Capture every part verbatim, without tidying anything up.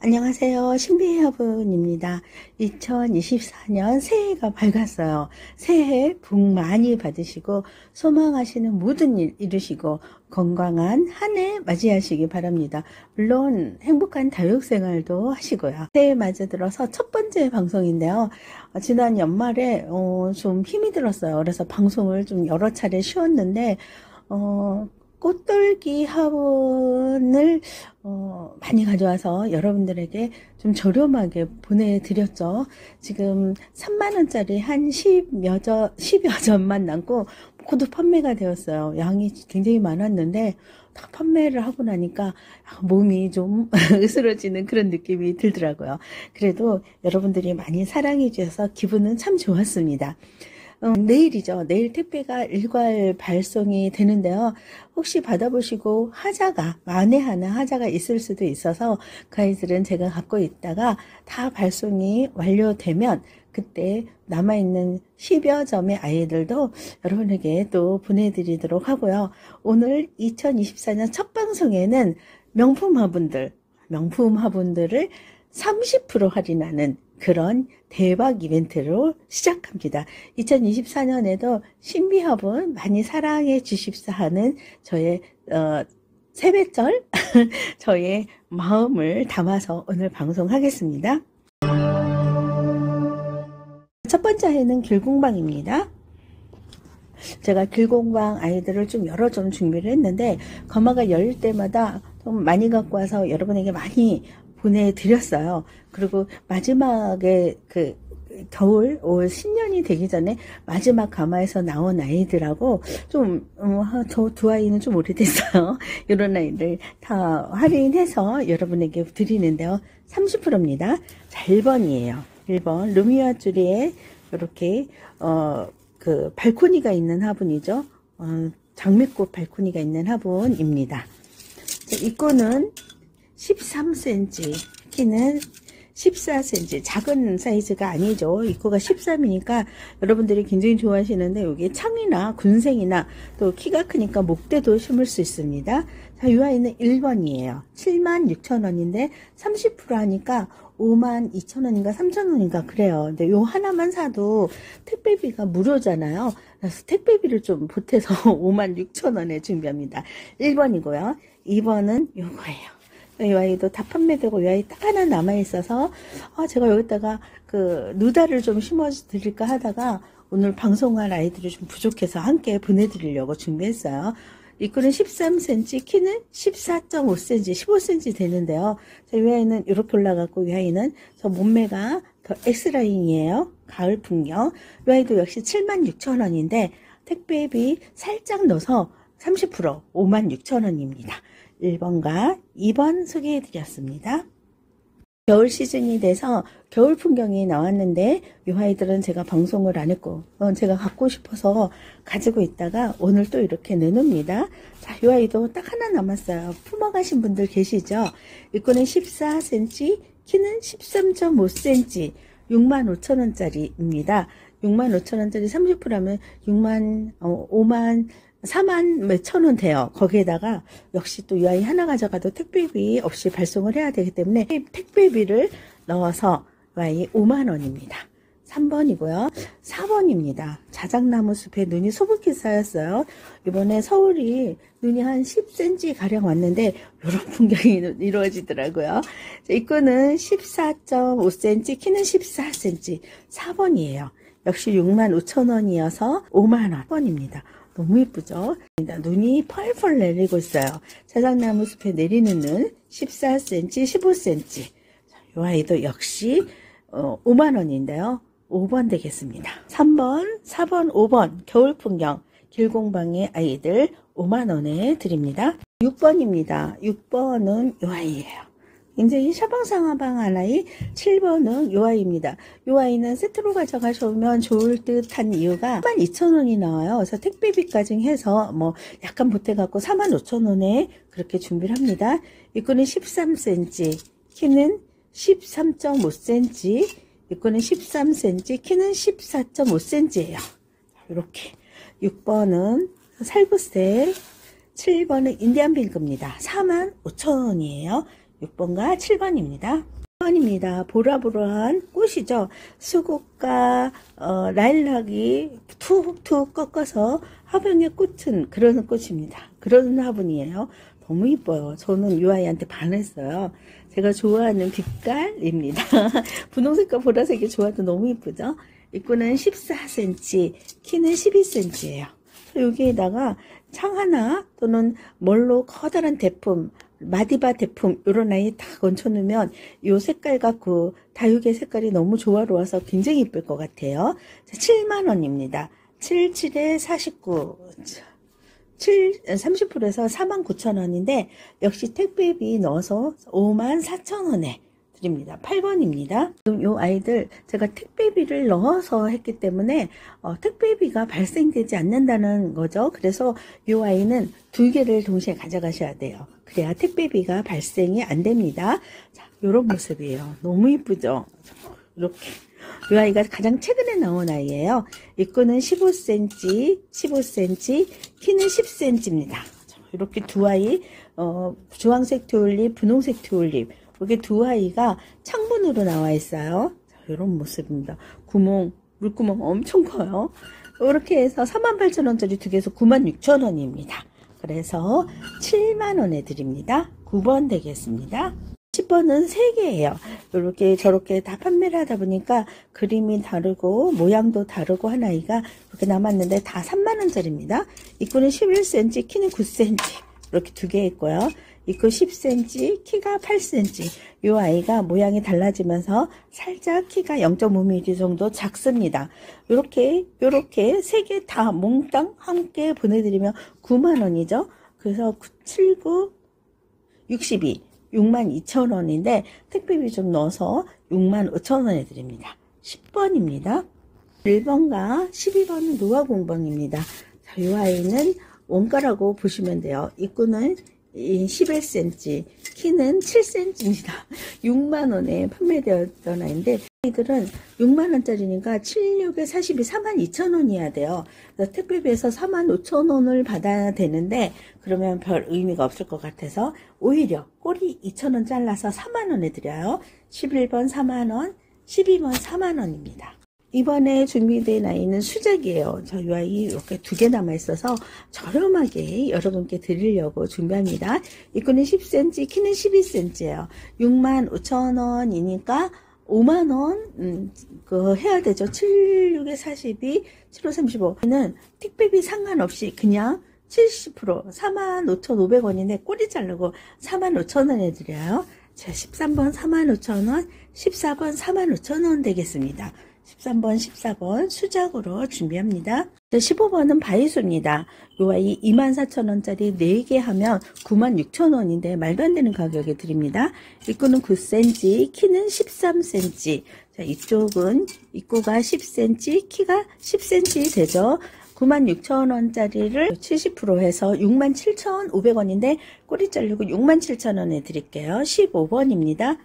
안녕하세요. 신비해화분입니다. 이천이십사 년 새해가 밝았어요. 새해 복 많이 받으시고 소망하시는 모든 일 이루시고 건강한 한 해 맞이하시기 바랍니다. 물론 행복한 다육생활도 하시고요. 새해 맞이들어서 첫 번째 방송인데요. 어, 지난 연말에 어, 좀 힘이 들었어요. 그래서 방송을 좀 여러 차례 쉬었는데 어, 꽃돌기 화분을 어, 많이 가져와서 여러분들에게 좀 저렴하게 보내드렸죠. 지금 삼만 원짜리 한 십여 점, 십여 점만 남고 모두 판매가 되었어요. 양이 굉장히 많았는데 다 판매를 하고 나니까 몸이 좀 으스러지는 그런 느낌이 들더라고요. 그래도 여러분들이 많이 사랑해 주셔서 기분은 참 좋았습니다. 어, 내일이죠. 내일 택배가 일괄 발송이 되는데요. 혹시 받아보시고 하자가, 만에 하나 하자가 있을 수도 있어서 그 아이들은 제가 갖고 있다가 다 발송이 완료되면 그때 남아있는 십여 점의 아이들도 여러분에게 또 보내드리도록 하고요. 오늘 이천이십사 년 첫 방송에는 명품 화분들, 명품 화분들을 삼십 퍼센트 할인하는 그런 대박 이벤트로 시작합니다. 이천이십사 년에도 신비화분 많이 사랑해 주십사 하는 저의 어, 세뱃절 저의 마음을 담아서 오늘 방송하겠습니다. 첫 번째 아이는 길공방입니다. 제가 길공방 아이들을 좀 여러 좀 준비를 했는데 거마가 열릴 때마다 좀 많이 갖고 와서 여러분에게 많이 보내드렸어요. 그리고 마지막에 그 겨울 올 신년이 되기 전에 마지막 가마에서 나온 아이들하고 좀 저 두 아이는 좀 오래됐어요. 이런 아이들 다 할인해서 여러분에게 드리는데요. 삼십 퍼센트입니다. 자, 일 번이에요. 일 번 루미아 주리에 이렇게 어 그 발코니가 있는 화분이죠. 어, 장미꽃 발코니가 있는 화분입니다. 입구는 십삼 센티미터, 키는 십사 센티미터, 작은 사이즈가 아니죠. 입구가 십삼이니까 여러분들이 굉장히 좋아하시는데 여기 창이나 군생이나 또 키가 크니까 목대도 심을 수 있습니다. 자, 이 아이는 일 번이에요. 칠만 육천 원인데 삼십 퍼센트 하니까 오만 이천 원인가 삼천 원인가 그래요. 근데 요 하나만 사도 택배비가 무료잖아요. 그래서 택배비를 좀 보태서 오만 육천 원에 준비합니다. 일 번이고요. 이 번은 요거예요. 이 아이도 다 판매되고 이 아이 딱 하나 남아있어서 아, 제가 여기다가 그 누다를 좀 심어 드릴까 하다가 오늘 방송할 아이들이 좀 부족해서 함께 보내드리려고 준비했어요. 입구는 십삼 센티미터, 키는 십사 점 오 센티미터, 십오 센티미터 되는데요. 자, 이 아이는 이렇게 올라갔고 이 아이는 저 몸매가 더 X라인이에요. 가을 풍경. 이 아이도 역시 칠만 육천 원인데 택배비 살짝 넣어서 삼십 퍼센트 오만 육천 원입니다. 일 번과 이 번 소개해 드렸습니다. 겨울 시즌이 돼서 겨울 풍경이 나왔는데 이 아이들은 제가 방송을 안 했고 어, 제가 갖고 싶어서 가지고 있다가 오늘 또 이렇게 내놓습니다. 자, 이 아이도 딱 하나 남았어요. 품어가신 분들 계시죠? 입구는 십사 센티미터, 키는 십삼 점 오 센티미터, 육만 오천 원짜리입니다. 육만 오천 원짜리 삼십 퍼센트 하면 육만, 어, 오만 사만 몇천 원 돼요. 거기에다가 역시 또 이 아이 하나 가져가도 택배비 없이 발송을 해야 되기 때문에 택배비를 넣어서 이 아이 오만 원입니다. 삼 번이고요. 사 번입니다. 자작나무 숲에 눈이 소복히 쌓였어요. 이번에 서울이 눈이 한 십 센티미터 가량 왔는데 이런 풍경이 이루어지더라고요. 입구는 십사 점 오 센티미터, 키는 십사 센티미터, 사 번이에요. 역시 육만 오천 원이어서 오만 원 번입니다. 너무 예쁘죠? 눈이 펄펄 내리고 있어요. 자작나무 숲에 내리는 눈 십사 센티미터, 십오 센티미터. 이 아이도 역시 어, 오만 원인데요. 오 번 되겠습니다. 삼 번, 사 번, 오 번 겨울 풍경 길공방의 아이들 오만 원에 드립니다. 육 번입니다. 육 번은 이 아이예요. 굉장히 샤방상하방한 아이. 칠 번은 이 아이입니다. 이 아이는 세트로 가져가시면 좋을 듯한 이유가 사만 이천 원이 나와요. 그래서 택배비까지 해서 뭐 약간 보태갖고 사만 오천 원에 그렇게 준비를 합니다. 입구는 십삼 센티미터, 키는 십삼 점 오 센티미터, 입구는 십삼 센티미터, 키는 십사 점 오 센티미터예요. 이렇게. 육 번은 살구색, 칠 번은 인디안 핑크입니다. 사만 오천 원이에요. 육 번과 칠 번입니다. 칠 번입니다. 보라보라한 꽃이죠. 수국과 어, 라일락이 툭툭 꺾어서 화병에 꽂힌 그런 꽃입니다. 그런 화분이에요. 너무 이뻐요. 저는 이 아이한테 반했어요. 제가 좋아하는 빛깔입니다. 분홍색과 보라색이 조화도 너무 이쁘죠. 입구는 십사 센티미터, 키는 십이 센티미터예요. 여기에다가 창 하나 또는 멀로 커다란 대품, 마디바 대품 이런 아이 다 얹혀놓으면 이 색깔 갖고 다육의 색깔이 너무 조화로워서 굉장히 이쁠 것 같아요. 칠만 원입니다. 칠, 칠에 사십구, 칠, 삼십 퍼센트에서 사만 구천 원인데 역시 택배비 넣어서 오만 사천 원에 드립니다. 팔 번입니다. 지금 이 아이들 제가 택배비를 넣어서 했기 때문에 어, 택배비가 발생되지 않는다는 거죠. 그래서 이 아이는 두 개를 동시에 가져가셔야 돼요. 그래야 택배비가 발생이 안 됩니다. 자, 이런 모습이에요. 너무 이쁘죠? 이렇게. 이 아이가 가장 최근에 나온 아이예요. 입구는 십오 센티미터, 십오 센티미터, 키는 십 센티미터입니다. 이렇게 두 아이, 어, 주황색 튤립, 분홍색 튤립, 이렇게 두 아이가 창문으로 나와 있어요. 자, 이런 모습입니다. 구멍, 물구멍 엄청 커요. 이렇게 해서 사만 팔천 원짜리 두 개에서 구만 육천 원입니다. 그래서 칠만 원에 드립니다. 구 번 되겠습니다. 십 번은 세 개예요. 이렇게 저렇게 다 판매를 하다 보니까 그림이 다르고 모양도 다르고 한 아이가 이렇게 남았는데 다 삼만 원짜리입니다. 입구는 십일 센티미터, 키는 구 센티미터 이렇게 두 개 있고요. 입구 십 센티미터, 키가 팔 센티미터. 이 아이가 모양이 달라지면서 살짝 키가 영 점 오 밀리미터 정도 작습니다. 이렇게 이렇게 세 개 다 몽땅 함께 보내드리면 구만 원이죠. 그래서 칠, 구, 육십이, 육만 이천 원인데 택배비 좀 넣어서 육만 오천 원에 드립니다. 십 번입니다. 일 번과 십이 번은 노화공방입니다. 자, 이 아이는 원가라고 보시면 돼요. 입구는 십일 센티미터, 키는 칠 센티미터입니다. 육만 원에 판매되었던 아이인데 이들은 육만 원짜리니까 칠, 육에 사십이, 사만 이천 원이어야 돼요. 그래서 택배비에서 사만 오천 원을 받아야 되는데 그러면 별 의미가 없을 것 같아서 오히려 꼬리 이천 원 잘라서 사만 원에 드려요. 십일 번 사만 원, 십이 번 사만 원입니다. 이번에 준비된 아이는 수작이에요. 저 이 아이 이렇게 두 개 남아 있어서 저렴하게 여러분께 드리려고 준비합니다. 입구는 십 센티미터, 키는 십이 센티미터예요. 육만 오천 원이니까 오만 원, 음, 그 해야 되죠. 칠, 육에 사십이, 칠, 오, 삼십오는 택배비 상관없이 그냥 칠십 퍼센트, 사만 오천 오백 원인데 꼬리 자르고 사만 오천 원에 드려요. 자, 십삼 번 사만 오천 원, 십사 번 사만 오천 원 되겠습니다. 십삼 번, 십사 번 수작으로 준비합니다. 십오 번은 바이수입니다. 요 아이 이만 사천 원짜리 네 개 하면 구만 육천 원인데 말도 안 되는 가격에 드립니다. 입구는 구 센티미터, 키는 십삼 센티미터. 자, 이쪽은 입구가 십 센티미터, 키가 십 센티미터 되죠. 구만 육천 원짜리를 칠십 퍼센트 해서 육만 칠천 오백 원인데 꼬리 자르고 육만 칠천 원에 드릴게요. 십오 번입니다.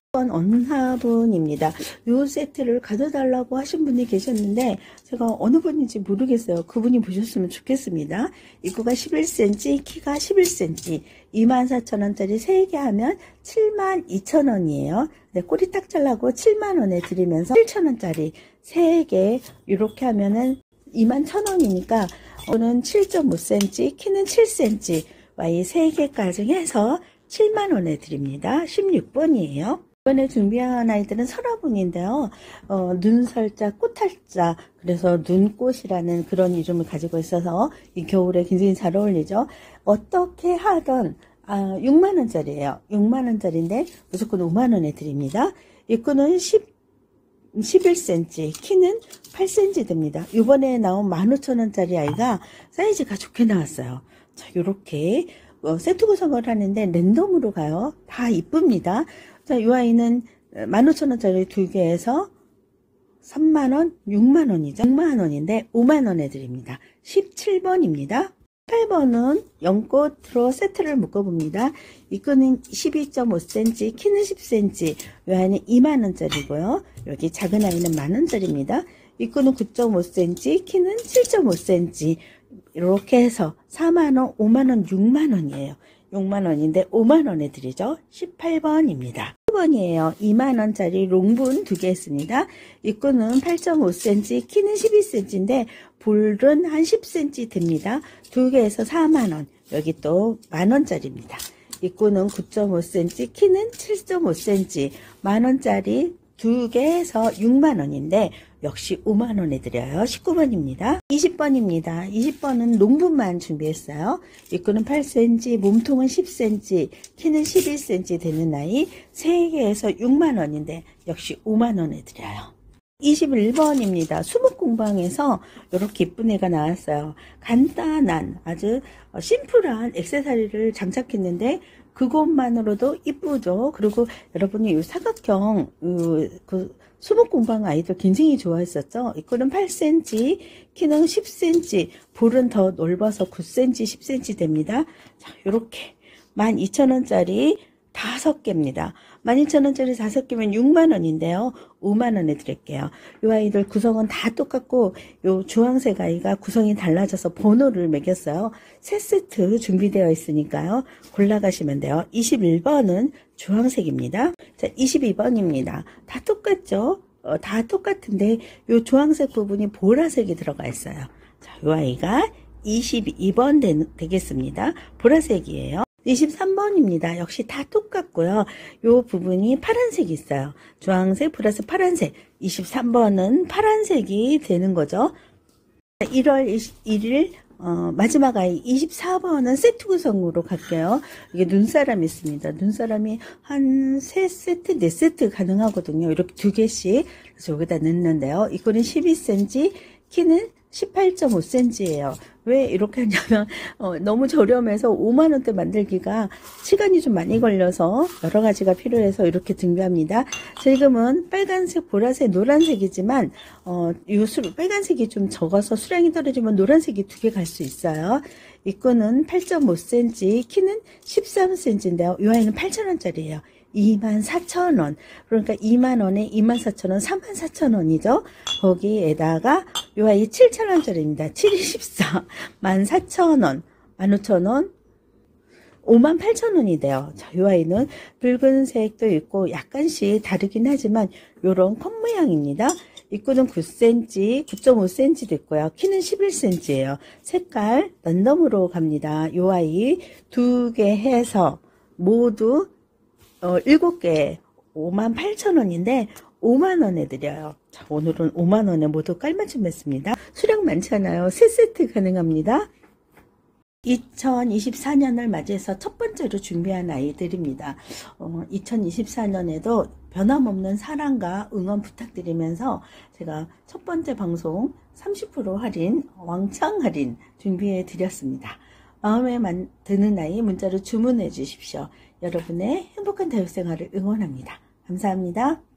언화분입니다. 이 세트를 가져달라고 하신 분이 계셨는데 제가 어느 분인지 모르겠어요. 그분이 보셨으면 좋겠습니다. 입구가 십일 센티미터, 키가 십일 센티미터, 이만 사천 원짜리 세 개 하면 칠만 이천 원이에요. 네, 꼬리 딱 잘라고 칠만 원에 드리면서 칠천 원짜리 세 개 이렇게 하면은 이만 천 원이니까 오는 칠 점 오 센티미터, 키는 칠 센티미터, 와이 세 개까지 해서 칠만 원에 드립니다. 십육 번이에요. 이번에 준비한 아이들은 설화분인데요. 어, 눈설자, 꽃할자, 그래서 눈꽃이라는 그런 이름을 가지고 있어서 이 겨울에 굉장히 잘 어울리죠. 어떻게 하던 아, 육만 원짜리예요. 육만 원짜리인데 무조건 오만 원에 드립니다. 입구는 십, 십일 센티미터, 키는 팔 센티미터 됩니다. 이번에 나온 만 오천 원짜리 아이가 사이즈가 좋게 나왔어요. 자, 요렇게 어, 세트 구성을 하는데 랜덤으로 가요. 다 이쁩니다. 자, 이 아이는 만 오천 원짜리 두 개에서 삼만 원, 육만 원이죠. 육만 원인데 오만 원에 드립니다. 십칠 번입니다. 팔 번은 연꽃으로 세트를 묶어봅니다. 입구는 십이 점 오 센티미터, 키는 십 센티미터, 이 아이는 이만 원짜리고요. 여기 작은 아이는 만 원짜리입니다. 입구는 구 점 오 센티미터, 키는 칠 점 오 센티미터, 이렇게 해서 사만 원, 오만 원, 육만 원이에요. 육만 원인데 오만 원에 드리죠. 십팔 번입니다. 십 번이에요. 이만 원짜리 롱분 두 개 했습니다. 입구는 팔 점 오 센티미터, 키는 십이 센티미터인데 볼은 한 십 센티미터 됩니다. 두 개에서 사만 원. 여기 또 만 원짜리입니다. 입구는 구 점 오 센티미터, 키는 칠 점 오 센티미터, 만 원짜리 두 개에서 육만 원인데 역시 오만 원에 드려요. 십구 번입니다. 이십 번입니다. 이십 번은 농분만 준비했어요. 입구는 팔 센티미터, 몸통은 십 센티미터, 키는 십일 센티미터 되는 아이 세 개에서 육만 원인데 역시 오만 원에 드려요. 이십일 번입니다. 수목공방에서 이렇게 이쁜 애가 나왔어요. 간단한 아주 심플한 액세서리를 장착했는데 그것만으로도 이쁘죠. 그리고 여러분이 이 사각형 그 수목공방 아이들 굉장히 좋아했었죠. 이거는 팔 센티미터, 키는 십 센티미터, 볼은 더 넓어서 구 센티미터, 십 센티미터 됩니다. 자, 요렇게 만 이천 원짜리 다섯 개입니다. 만 이천 원짜리 다섯 개면 육만 원인데요. 오만 원에 드릴게요. 이 아이들 구성은 다 똑같고 요 주황색 아이가 구성이 달라져서 번호를 매겼어요. 세 세트 준비되어 있으니까요. 골라가시면 돼요. 이십일 번은 주황색입니다. 자, 이십이 번입니다. 다 똑같죠? 어, 다 똑같은데 요 주황색 부분이 보라색이 들어가 있어요. 자, 이 아이가 이십이 번 되, 되겠습니다. 보라색이에요. 이십삼 번입니다. 역시 다 똑같고요. 요 부분이 파란색이 있어요. 주황색, 보라색, 파란색. 이십삼 번은 파란색이 되는 거죠. 일월 이십일일 어, 마지막 아이 이십사 번은 세트 구성으로 갈게요. 이게 눈사람 있습니다. 눈사람이 한 세 세트, 네 세트 가능하거든요. 이렇게 두 개씩. 그래서 여기다 넣는데요. 이거는 십이 센티미터, 키는 십팔 점 오 센티미터예요. 왜 이렇게 하냐면 어, 너무 저렴해서 오만 원대 만들기가 시간이 좀 많이 걸려서 여러 가지가 필요해서 이렇게 준비합니다. 지금은 빨간색, 보라색, 노란색이지만 어, 이 수, 빨간색이 좀 적어서 수량이 떨어지면 노란색이 두 개 갈 수 있어요. 입구는 팔 점 오 센티미터, 키는 십삼 센티미터인데요. 이 아이는 팔천 원짜리예요. 이만 사천 원. 그러니까 이만 원에 이만 사천 원, 삼만 사천 원이죠. 거기에다가 요 아이 칠천 원짜리입니다. 칠, 십사, 만 사천 원, 만 오천 원, 오만 팔천 원이 돼요. 자, 요 아이는 붉은색도 있고 약간씩 다르긴 하지만 요런 컵 모양입니다. 입구는 구 센티미터, 구 점 오 센티미터도 있고요. 키는 십일 센티미터예요. 색깔 랜덤으로 갑니다. 요 아이 두 개 해서 모두 어, 일곱 개 오만 팔천 원인데 오만 원에 드려요. 자, 오늘은 오만 원에 모두 깔맞춤 했습니다. 수량 많잖아요. 세 세트 가능합니다. 이천이십사 년을 맞이해서 첫 번째로 준비한 아이들입니다. 어, 이천이십사 년에도 변함없는 사랑과 응원 부탁드리면서 제가 첫 번째 방송 삼십 퍼센트 할인, 왕창 할인 준비해 드렸습니다. 마음에 드는 아이 문자로 주문해 주십시오. 여러분의 행복한 대학생활을 응원합니다. 감사합니다.